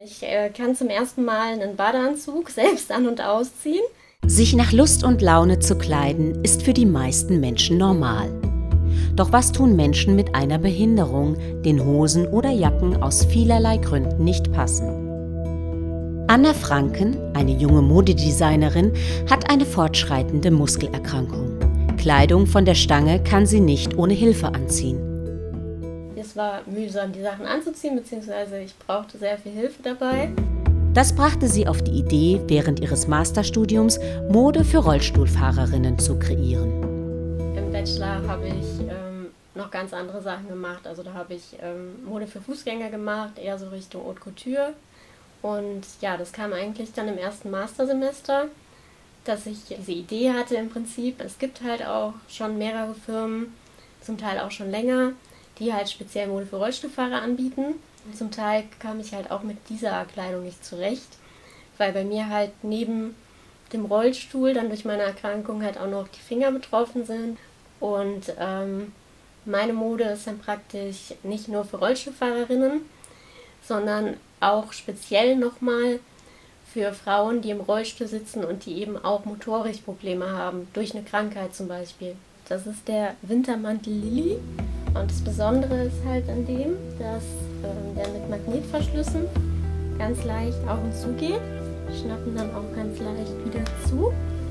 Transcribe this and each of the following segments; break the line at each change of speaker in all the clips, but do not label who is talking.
Ich kann zum ersten Mal einen Badeanzug selbst an- und ausziehen.
Sich nach Lust und Laune zu kleiden, ist für die meisten Menschen normal. Doch was tun Menschen mit einer Behinderung, denen Hosen oder Jacken aus vielerlei Gründen nicht passen? Anna Franken, eine junge Modedesignerin, hat eine fortschreitende Muskelerkrankung. Kleidung von der Stange kann sie nicht ohne Hilfe anziehen.
Es war mühsam, die Sachen anzuziehen, beziehungsweise ich brauchte sehr viel Hilfe dabei.
Das brachte sie auf die Idee, während ihres Masterstudiums Mode für Rollstuhlfahrerinnen zu kreieren.
Im Bachelor habe ich noch ganz andere Sachen gemacht. Also da habe ich Mode für Fußgänger gemacht, eher so Richtung Haute Couture. Und ja, das kam eigentlich dann im ersten Mastersemester, dass ich diese Idee hatte im Prinzip. Es gibt halt auch schon mehrere Firmen, zum Teil auch schon länger, die halt speziell Mode für Rollstuhlfahrer anbieten. Und zum Teil kam ich halt auch mit dieser Kleidung nicht zurecht, weil bei mir halt neben dem Rollstuhl dann durch meine Erkrankung halt auch noch die Finger betroffen sind. Und meine Mode ist dann praktisch nicht nur für Rollstuhlfahrerinnen, sondern auch speziell nochmal für Frauen, die im Rollstuhl sitzen und die eben auch motorisch Probleme haben, durch eine Krankheit zum Beispiel. Das ist der Wintermantel Lilly. Und das Besondere ist halt an dem, dass der mit Magnetverschlüssen ganz leicht auf und zu geht. Schnappen dann auch ganz leicht wieder zu.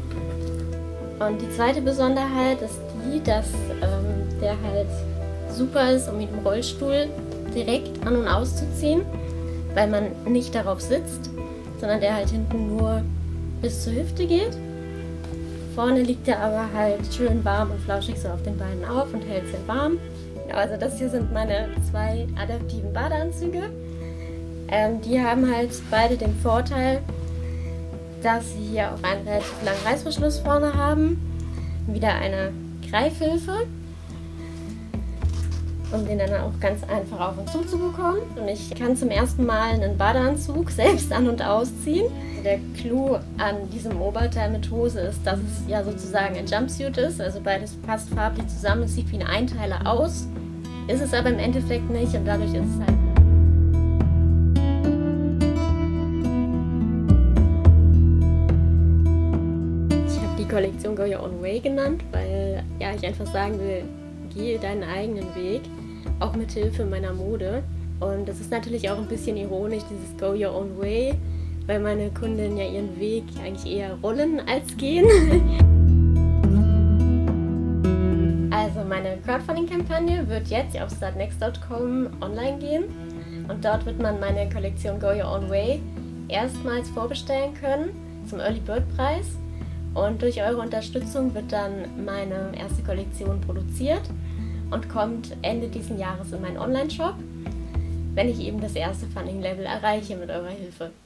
Und die zweite Besonderheit ist die, dass der halt super ist, um ihn im Rollstuhl direkt an- und auszuziehen, weil man nicht darauf sitzt, sondern der halt hinten nur bis zur Hüfte geht. Vorne liegt er aber halt schön warm und flauschig so auf den Beinen auf und hält sehr warm. Also das hier sind meine zwei adaptiven Badeanzüge. Die haben halt beide den Vorteil, dass sie hier auch einen relativ langen Reißverschluss vorne haben. Wieder eine Greifhilfe, um den dann auch ganz einfach auf und zu bekommen. Und ich kann zum ersten Mal einen Badeanzug selbst an- und ausziehen. Der Clou an diesem Oberteil mit Hose ist, dass es ja sozusagen ein Jumpsuit ist. Also beides passt farblich zusammen. Es sieht wie ein Einteiler aus, ist es aber im Endeffekt nicht und dadurch ist es halt. Ich habe die Kollektion Go Your Own Way genannt, weil ja, ich einfach sagen will, gehe deinen eigenen Weg, auch mit Hilfe meiner Mode. Und das ist natürlich auch ein bisschen ironisch, dieses Go Your Own Way, weil meine Kundinnen ja ihren Weg eigentlich eher rollen als gehen. Also meine Crowdfunding-Kampagne wird jetzt auf startnext.com online gehen und dort wird man meine Kollektion Go Your Own Way erstmals vorbestellen können zum Early Bird Preis und durch eure Unterstützung wird dann meine erste Kollektion produziert und kommt Ende diesen Jahres in meinen Online-Shop, wenn ich eben das erste Funding-Level erreiche mit eurer Hilfe.